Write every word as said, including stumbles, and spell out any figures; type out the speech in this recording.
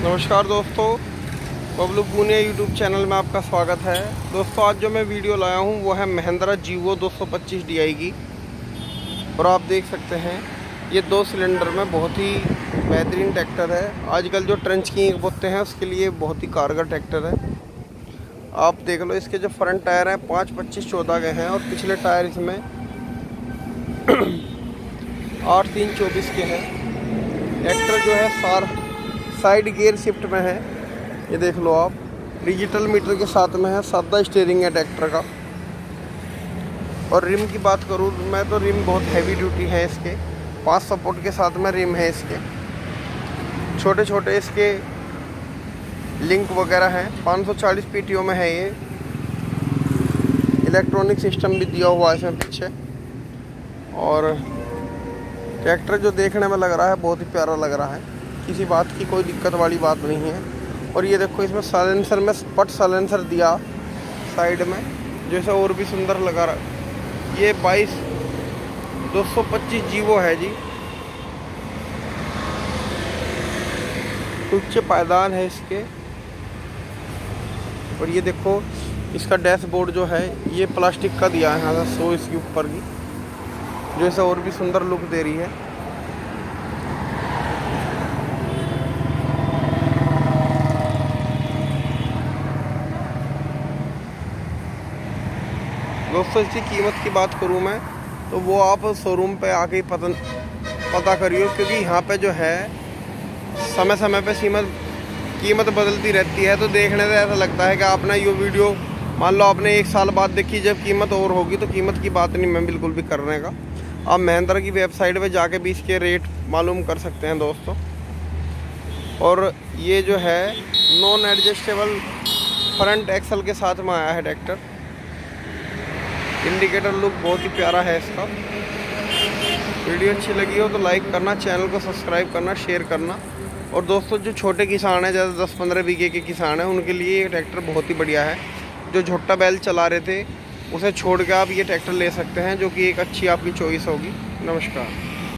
नमस्कार दोस्तों, Bablu Poonia YouTube channel में आपका स्वागत है। दोस्तों आज जो मैं वीडियो लाया हूं वो है महिंद्रा जीवो दो सौ पच्चीस डी आई की। और आप देख सकते हैं ये दो सिलेंडर में बहुत ही बेहतरीन ट्रैक्टर है। आजकल जो ट्रेंच की बोते हैं उसके लिए बहुत ही कारगर ट्रैक्टर है। आप देख लो, इसके जो फ्रंट टायर हैं पाँच पच्चीस चौदह के हैं और पिछले टायर इसमें आठ तीन चौबीस के हैं। ट्रैक्टर जो है सार साइड गियर शिफ्ट में है, ये देख लो आप। डिजिटल मीटर के साथ में है, सादा स्टीयरिंग है ट्रैक्टर का। और रिम की बात करूँ मैं तो रिम बहुत हैवी ड्यूटी है इसके, पांच सपोर्ट के साथ में रिम है इसके। छोटे छोटे इसके लिंक वगैरह हैं। पाँच सौ चालीस पी टी ओ में है ये। इलेक्ट्रॉनिक सिस्टम भी दिया हुआ है इसमें पीछे। और ट्रैक्टर जो देखने में लग रहा है बहुत ही प्यारा लग रहा है, किसी बात की कोई दिक्कत वाली बात नहीं है। और ये देखो इसमें साइलेंसर में स्पट साइलेंसर दिया साइड में, जैसे और भी सुंदर लगा रहा। ये बाईस दो सौ पच्चीस जीवो है जी। उच्च पायदान है इसके। और ये देखो इसका डैशबोर्ड जो है ये प्लास्टिक का दिया है यहाँ से सो इसके ऊपर की, जो इसे और भी सुंदर लुक दे रही है। दोस्तों इसकी कीमत की बात करूं मैं तो वो आप शोरूम पे आके ही पता पता करिए, क्योंकि यहाँ पे जो है समय समय पे कीमत कीमत बदलती रहती है। तो देखने से ऐसा लगता है कि आपने ये वीडियो मान लो आपने एक साल बाद देखी, जब कीमत और होगी तो कीमत की बात नहीं मैं बिल्कुल भी करने का। आप महिंद्रा की वेबसाइट पे जाके भी इसके रेट मालूम कर सकते हैं दोस्तों। और ये जो है नॉन एडजस्टेबल फ्रंट एक्सल के साथ में आया है ट्रैक्टर। इंडिकेटर लुक बहुत ही प्यारा है इसका। वीडियो अच्छी लगी हो तो लाइक करना, चैनल को सब्सक्राइब करना, शेयर करना। और दोस्तों जो छोटे किसान हैं, जैसे दस पंद्रह बीघे के किसान हैं, उनके लिए ये ट्रैक्टर बहुत ही बढ़िया है। जो झोटा बैल चला रहे थे उसे छोड़ के आप ये ट्रैक्टर ले सकते हैं, जो कि एक अच्छी आपकी चॉइस होगी। नमस्कार।